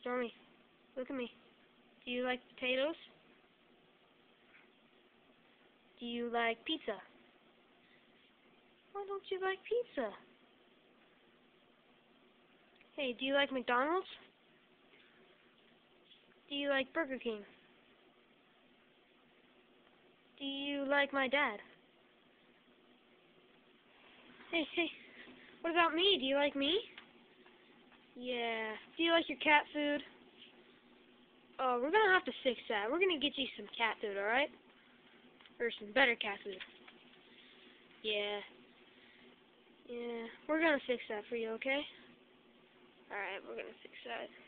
Show me. Look at me. Do you like potatoes? Do you like pizza? Why don't you like pizza? Hey, do you like McDonald's? Do you like Burger King? Do you like my dad? Hey, what about me? Do you like me? Yeah. Do you like your cat food? Oh, we're gonna have to fix that. We're gonna get you some cat food, alright? Or some better cat food. Yeah. Yeah. We're gonna fix that for you, okay? Alright, we're gonna fix that.